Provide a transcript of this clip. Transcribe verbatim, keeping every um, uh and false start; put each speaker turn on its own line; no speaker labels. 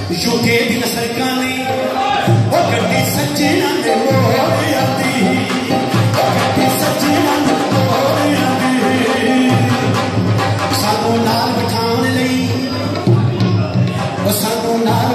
UK दी सरकार ने ओ गड्डी सज्जना दे मोड़ आती गड्डी सज्जना दे मोड़ आती सानू नाल बिठाण लई ओ सानू नाल